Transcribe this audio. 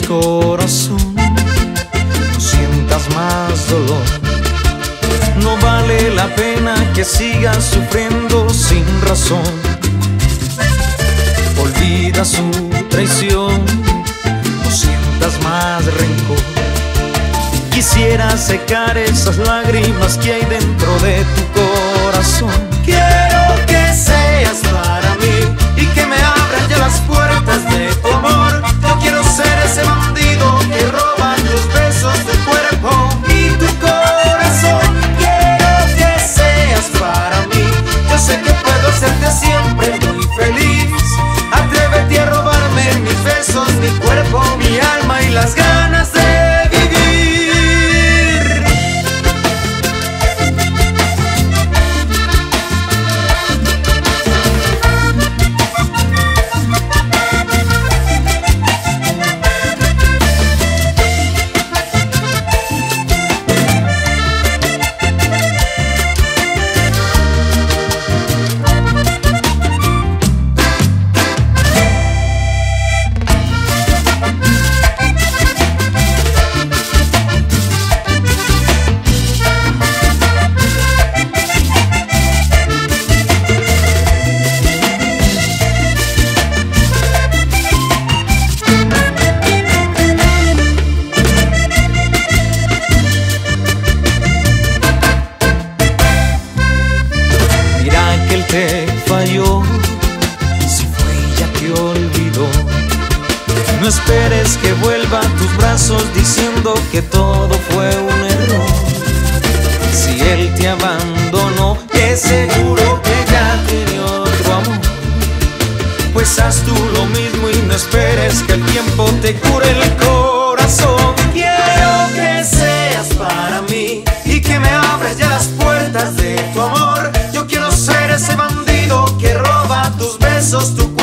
corazón, no sientas más dolor. No vale la pena que sigas sufriendo sin razón. Olvida su traición, no sientas más rencor. Quisiera secar esas lágrimas que hay dentro de tu corazón. Quiero que seas para mí y que me abras ya las puertas de tu amor. Yo quiero ser ese bandido que roba tus besos de cuerpo y tu corazón. Quiero que seas para mí, yo sé que puedo hacerte siempre muy feliz. Atrévete a robarme mis besos, mi cuerpo, mi alma y las ganas de te falló, si fue ella que olvidó. No esperes que vuelva a tus brazos diciendo que todo fue un error. Si él te abandonó, es seguro que ya tiene otro amor. Pues haz tú lo mismo y no esperes que el tiempo te cure el corazón. Quiero que seas para mí y que me abras ya las puertas de tu amor. Yo quiero ser ese bandido que roba tus besos, tu